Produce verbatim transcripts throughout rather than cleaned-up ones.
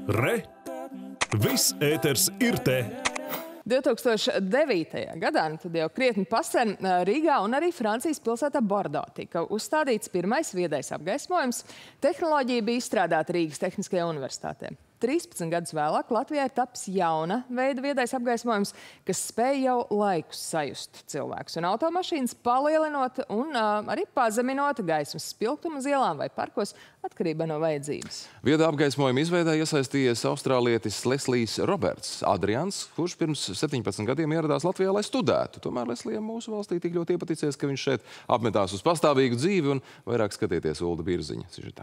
Re! Viss ēters ir te! divi tūkstoši devītajā gadā, nu tad jau krietni pasen, Rīgā un arī Francijas pilsētā Bordo tika uzstādīts pirmais viedais apgaismojums. Tehnoloģija bija izstrādāta Rīgas Tehniskajā universitātē. trīspadsmit gadus vēlāk Latvijā ir tapis jauna veida viedais apgaismojums, kas spēj jau laikus sajust cilvēkus un automašīnas, palielinot un uh, arī pazeminot gaismas spilgtumu uz ielām vai parkos atkarībā no vajadzības. Viedā apgaismojuma izveidē iesaistījies austrālietis Leslijs Roberts Adrians, kurš pirms septiņpadsmit gadiem ieradās Latvijā, lai studētu. Tomēr Leslijam mūsu valstī tik ļoti iepaticies, ka viņš šeit apmetās uz pastāvīgu dzīvi un vairāk skatieties Ulda Birziņa sižetā.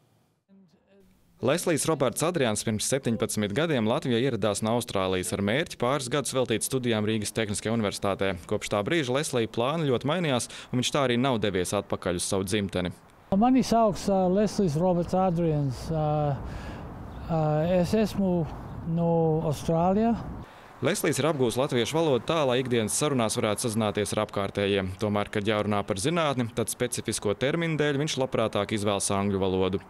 Leslijs Roberts Adrians pirms septiņpadsmit gadiem Latvijā ieradās no Austrālijas ar mērķi pāris gadus veltīt studijām Rīgas Tehniskajā universitātē. Kopš tā brīža Leslija plāni ļoti mainījās, un viņš tā arī nav devies atpakaļ uz savu dzimteni. Mani sauc uh, Leslijs Roberts Adrians. Uh, uh, es esmu no Austrālijas. Leslijs ir apgūs latviešu valodu tā, lai ikdienas sarunās varētu sazināties ar apkārtējiem. Tomēr, kad jārunā par zinātni, tad specifisko terminu dēļ viņš labprātāk izvēlas angļu valodu.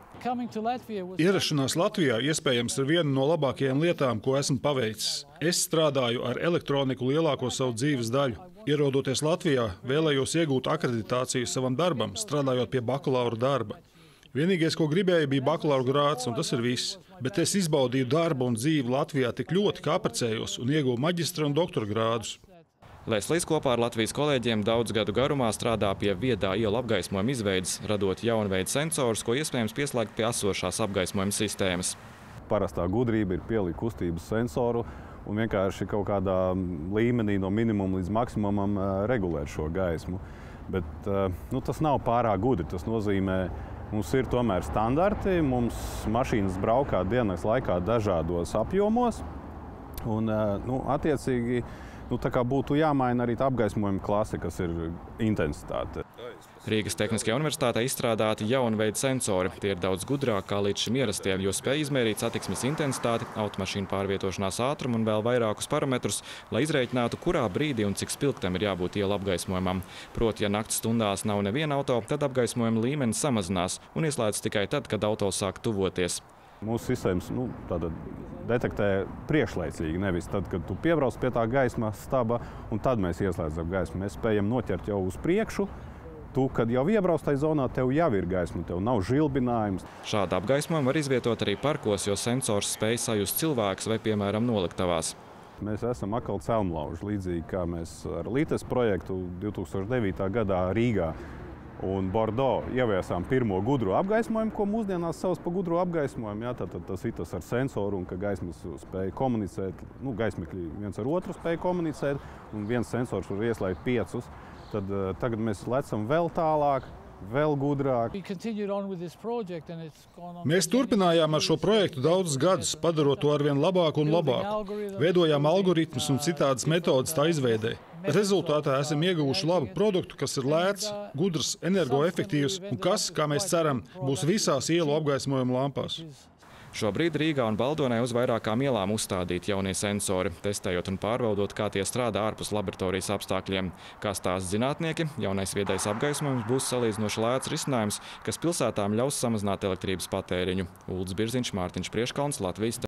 Ierašanās Latvijā iespējams ir viena no labākajām lietām, ko esmu paveicis. Es strādāju ar elektroniku lielāko savu dzīves daļu. Ierodoties Latvijā, vēlējos iegūt akreditāciju savam darbam, strādājot pie bakalaura darba. Vienīgais, ko gribēju, bija bakalaura grāds, un tas ir viss. Bet es izbaudīju darbu un dzīvi Latvijā tik ļoti, ka apprecējos un ieguvu maģistra un doktora grādus. Leslijs kopā ar Latvijas kolēģiem daudz gadu garumā strādā pie viedā ielu apgaismojuma izveides, radot jaunu veidu sensorus, ko iespējams pieslēgt pie esošās apgaismojuma sistēmas. Parastā gudrība ir pielikt kustības sensoru un vienkārši kaut kādā līmenī no minimuma līdz maksimumam regulēt šo gaismu. Bet nu, tas nav pārāk gudri. Tas nozīmē, mums ir tomēr standarti, mums mašīnas braukā dienas laikā dažādos apjomos. Un, nu, attiecīgi, nu, tā kā būtu jāmaina arī tā apgaismojuma klase, kas ir intensitāte. Rīgas Tehniskajā universitātē izstrādāti jaunu veidu sensori. Tie ir daudz gudrāk kā līdz šim ierastie, jo spēj izmērīt satiksmes intensitāti, automašīnu pārvietošanās ātrumu un vēl vairākus parametrus, lai izrēķinātu, kurā brīdī un cik spilgtam ir jābūt ielu apgaismojumam. Proti, ja nakts stundās nav neviena auto, tad apgaismojuma līmenis samazinās un ieslēdz tikai tad, kad auto sāk tuvoties. Mūsu sistēmas nu, detektē priekšlaicīgi, nevis tad, kad tu piebrauc pie tā gaismas staba, un tad mēs ieslēdzam gaismu. Mēs spējam noķert jau uz priekšu. Tu, kad jau iebrauc tajā zonā, tev jau ir gaisma, tev nav žilbinājums. Šādu apgaismojumu var izvietot arī parkos, jo sensors spēj sajust cilvēkus vai, piemēram, noliktavās. Mēs esam atkal celmlauži, līdzīgi kā mēs ar Lītes projektu divi tūkstoši devītā gadā Rīgā un Bordo ieviesām pirmo gudro apgaismojumu, ko mūsdienās sauc par gudro apgaismojumu. Jā, tad, tad tas ir tas ar sensoru, un ka gaismas spēja komunicēt, nu, gaismekļi viens ar otru spēja komunicēt, un viens sensors var ieslēgt piecus. Tad uh, tagad mēs lecam vēl tālāk, vēl gudrāk. Mēs turpinājām ar šo projektu daudzus gadus, padarot to arvien labāku un labāku. Veidojām algoritmus un citādas metodas tā izveidē. Rezultātā esam ieguvuši labu produktu, kas ir lēts, gudrs, energoefektīvs un kas, kā mēs ceram, būs visās ielu apgaismojuma lampās. Šobrīd Rīgā un Baldonē uz vairākām ielām uzstādīti jaunie sensori, testējot un pārbaudot, kā tie strādā ārpus laboratorijas apstākļiem. Kā stāsta zinātnieki, jaunais viedais apgaismojums būs salīdzinoši lēts risinājums, kas pilsētām ļaus samazināt elektrības patēriņu. Ulds Birziņš, Mārtiņš Prieškalns, Latvijas